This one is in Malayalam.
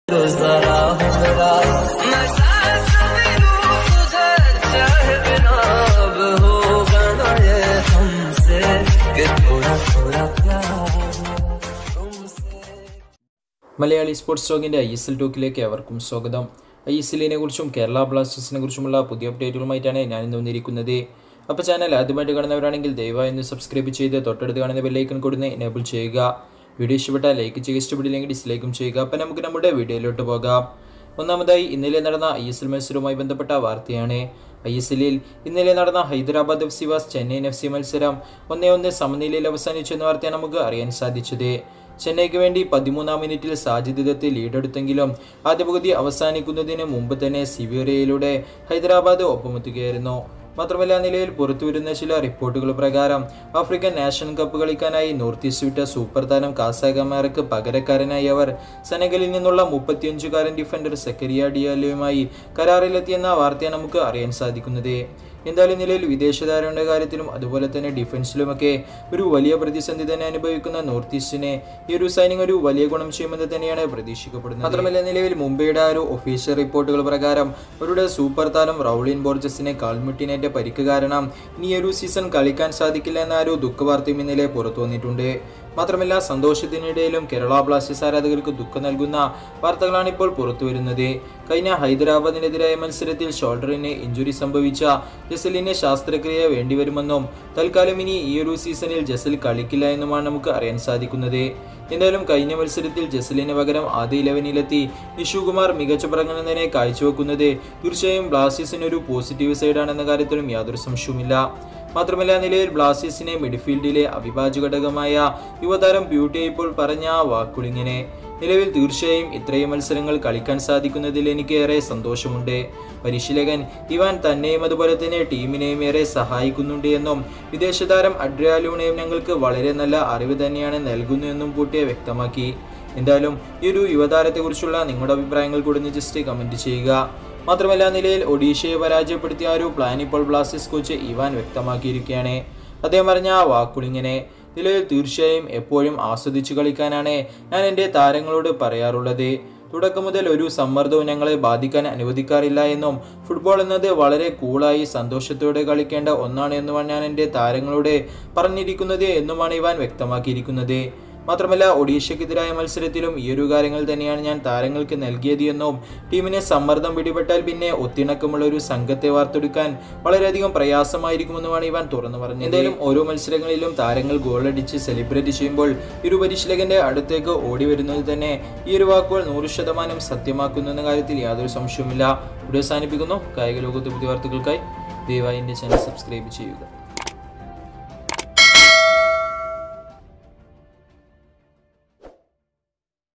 മലയാളി സ്പോർട്സ് ടോക്കിൻ്റെ ISL ടോക്കിലേക്ക് അവർക്കും സ്വാഗതം. ISLനെ കുറിച്ചും കേരള ബ്ലാസ്റ്റേഴ്സിനെ കുറിച്ചുമുള്ള പുതിയ അപ്ഡേറ്റുകളുമായിട്ടാണ് ഞാൻ ഇന്ന് വന്നിരിക്കുന്നത്. അപ്പോൾ ചാനൽ ആദ്യമായിട്ട് കാണുന്നവരാണെങ്കിൽ ദയവായി ഒന്ന് സബ്സ്ക്രൈബ് ചെയ്ത് തൊട്ടടുത്ത് കാണുന്ന ബെല്ലൈക്കൺ കൊടുത്ത് എനേബിൾ ചെയ്യുക. വീഡിയോ ഇഷ്ടപ്പെട്ടാൽ ലൈക്ക് ചെയ്യുക, ഇഷ്ടപ്പെട്ടില്ലെങ്കിൽ ഡിസ്ലൈക്കും ചെയ്യുക. അപ്പോൾ നമുക്ക് നമ്മുടെ വീഡിയോയിലോട്ട് പോകാം. ഒന്നാമതായി ഇന്നലെ നടന്ന ISL മത്സരവുമായി ബന്ധപ്പെട്ട വാർത്തയാണ്. ISLൽ ഇന്നലെ നടന്ന Hyderabad FC vs Chennaiyin FC മത്സരം 1-1 സമനിലയിൽ അവസാനിച്ചു എന്ന വാർത്തയാണ് നമുക്ക് അറിയാൻ സാധിച്ചത്. ചെന്നൈക്ക് വേണ്ടി 13-ാം മിനിറ്റിൽ സാജിദ് ദത്ത് ലീഡെടുത്തെങ്കിലും ആദ്യ പകുതി അവസാനിക്കുന്നതിന് മുമ്പ് തന്നെ സിവിയറയിലൂടെ ഹൈദരാബാദ് ഒപ്പമെത്തുകയായിരുന്നു. മാത്രമല്ല, നിലയിൽ പുറത്തുവരുന്ന ചില റിപ്പോർട്ടുകൾ പ്രകാരം ആഫ്രിക്കൻ നാഷണൽ കപ്പ് കളിക്കാനായി നോർത്ത് ഈസ്റ്റ് വിട്ട സൂപ്പർ താരം കാസ ഗമാരക്ക് പകരക്കാരനായി അവർ സെനഗലിൽ നിന്നുള്ള 35-കാരൻ ഡിഫൻഡർ സക്കരിയ ഡിയാലോയുമായി കരാറിലെത്തിയെന്ന വാർത്തയാണ് നമുക്ക് അറിയാൻ സാധിക്കുന്നത്. എന്തായാലും നിലയിൽ വിദേശ താരങ്ങളുടെ കാര്യത്തിലും അതുപോലെ തന്നെ ഡിഫൻസിലുമൊക്കെ ഒരു വലിയ പ്രതിസന്ധി തന്നെ അനുഭവിക്കുന്ന നോർത്ത് ഈസ്റ്റിനെ ഈ ഒരു സൈനിങ് ഒരു വലിയ ഗുണം ചെയ്യുമെന്ന് തന്നെയാണ് പ്രതീക്ഷിക്കപ്പെടുന്നത്. മാത്രമല്ല, നിലവിൽ മുംബൈയുടെ ഒരു ഒഫീഷ്യൽ റിപ്പോർട്ടുകൾ പ്രകാരം അവരുടെ സൂപ്പർ താരം റൗളിൻ ബോർജസിനെ കാൽമുട്ടിനേറ്റ പരിക്ക് കാരണം ഇനി ഒരു സീസൺ കളിക്കാൻ സാധിക്കില്ല എന്ന ഒരു ദുഃഖവാർത്തയും ഇന്നലെ പുറത്തു വന്നിട്ടുണ്ട്. മാത്രമല്ല, സന്തോഷത്തിനിടയിലും കേരള ബ്ലാസ്റ്റേഴ്സ് ആരാധകർക്ക് ദുഃഖം നൽകുന്ന വാർത്തകളാണ് ഇപ്പോൾ പുറത്തു വരുന്നത്. കഴിഞ്ഞ ഹൈദരാബാദിനെതിരായ മത്സരത്തിൽ ഷോൾഡറിന് ഇഞ്ചുറി സംഭവിച്ച ജസലിന് ശസ്ത്രക്രിയ വേണ്ടിവരുമെന്നും തൽക്കാലം ഇനി ഈ ഒരു സീസണിൽ ജസൽ കളിക്കില്ല എന്നുമാണ് നമുക്ക് അറിയാൻ സാധിക്കുന്നത്. എന്തായാലും കഴിഞ്ഞ മത്സരത്തിൽ ജസലിന് പകരം ആദ്യ 11-ലെത്തി നിഷുകുമാർ മികച്ച പ്രകടനം തന്നെ കാഴ്ചവെക്കുന്നത് തീർച്ചയായും ബ്ലാസ്റ്റേഴ്സിന് ഒരു പോസിറ്റീവ് സൈഡാണെന്ന കാര്യത്തിലും യാതൊരു സംശയവുമില്ല. മാത്രമല്ല, നിലയിൽ ബ്ലാസ്റ്റേഴ്സിനെ മിഡ്ഫീൽഡിലെ അവിഭാജ്യ ഘടകമായ യുവതാരം ബ്യൂട്ടി ഇപ്പോൾ പറഞ്ഞ വാക്കുകളിങ്ങനെ: നിലവിൽ തീർച്ചയായും ഇത്രയും മത്സരങ്ങൾ കളിക്കാൻ സാധിക്കുന്നതിൽ എനിക്ക് ഏറെ സന്തോഷമുണ്ട്. പരിശീലകൻ ഇവാൻ തന്നെയും അതുപോലെ തന്നെ ടീമിനെയും ഏറെ സഹായിക്കുന്നുണ്ട് എന്നും വിദേശ താരം അഡ്രിയാലൂണയും ഞങ്ങൾക്ക് വളരെ നല്ല അറിവ് തന്നെയാണ് നൽകുന്നതെന്നും പൂട്ടിയെ വ്യക്തമാക്കി. എന്തായാലും ഈ ഒരു യുവതാരത്തെക്കുറിച്ചുള്ള നിങ്ങളുടെ അഭിപ്രായങ്ങൾ കൂടി ജസ്റ്റ് കമൻറ്റ് ചെയ്യുക. മാത്രമല്ല, നിലയിൽ ഒഡീഷയെ പരാജയപ്പെടുത്തിയ ഒരു പ്ലാൻ ഇപ്പോൾ ബ്ലാസ്റ്റേഴ്സ് കോച്ച് ഇവാൻ വ്യക്തമാക്കിയിരിക്കുകയാണ്. അദ്ദേഹം പറഞ്ഞ വാക്കുകളിങ്ങനെ: നിലയിൽ തീർച്ചയായും എപ്പോഴും ആസ്വദിച്ചു കളിക്കാനാണ് ഞാൻ എൻ്റെ താരങ്ങളോട് പറയാറുള്ളത്. തുടക്കം മുതൽ ഒരു സമ്മർദ്ദവും ഞങ്ങളെ ബാധിക്കാൻ അനുവദിക്കാറില്ല എന്നും ഫുട്ബോൾ എന്നത് വളരെ കൂളായി സന്തോഷത്തോടെ കളിക്കേണ്ട ഒന്നാണ് എന്നുമാണ് ഞാൻ എൻ്റെ താരങ്ങളോട് പറഞ്ഞിരിക്കുന്നത് എന്നുമാണ് ഇവാൻ വ്യക്തമാക്കിയിരിക്കുന്നത്. മാത്രമല്ല, ഒഡീഷയ്ക്കെതിരായ മത്സരത്തിലും ഈ ഒരു കാര്യങ്ങൾ തന്നെയാണ് ഞാൻ താരങ്ങൾക്ക് നൽകിയത് എന്നും ടീമിനെ സമ്മർദ്ദം പിടിപെട്ടാൽ പിന്നെ ഒത്തിണക്കമുള്ള ഒരു സംഘത്തെ വാർത്തെടുക്കാൻ വളരെയധികം പ്രയാസമായിരിക്കുമെന്നുമാണ് ഇവാൻ തുറന്നു പറഞ്ഞത്. എന്തായാലും ഓരോ മത്സരങ്ങളിലും താരങ്ങൾ ഗോളടിച്ച് സെലിബ്രേറ്റ് ചെയ്യുമ്പോൾ ഇരു പരിശീലകന്റെ അടുത്തേക്ക് ഓടി വരുന്നത് തന്നെ ഈ ഒരു വാക്കുകൾ 100% സത്യമാക്കുന്ന കാര്യത്തിൽ യാതൊരു സംശയവുമില്ല. ഇവിടെ അവസാനിപ്പിക്കുന്നു. കായിക ലോകത്തെ പുതിയ വാർത്തകൾക്കായി ദയവായി എൻ്റെ ചാനൽ സബ്സ്ക്രൈബ് ചെയ്യുക.